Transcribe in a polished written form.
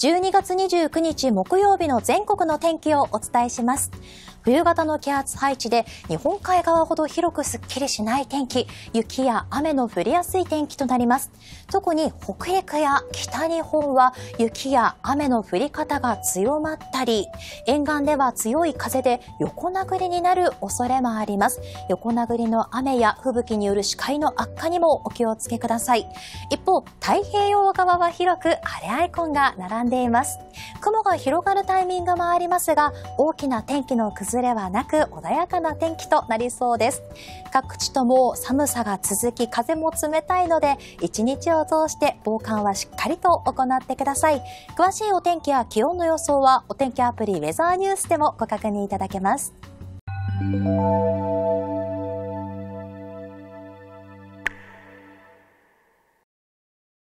12月29日木曜日の全国の天気をお伝えします。冬型の気圧配置で日本海側ほど広くすっきりしない天気、雪や雨の降りやすい天気となります。特に北陸や北日本は雪や雨の降り方が強まったり、沿岸では強い風で横殴りになる恐れもあります。横殴りの雨や吹雪による視界の悪化にもお気をつけください。一方、太平洋側は広く晴れアイコンが並んでいます。雲が広がるタイミングもありますが、大きな天気の崩れはなく穏やかな天気となりそうです。各地とも寒さが続き、風も冷たいので、一日を通して防寒はしっかりと行ってください。詳しいお天気や気温の予想はお天気アプリウェザーニュースでもご確認いただけます。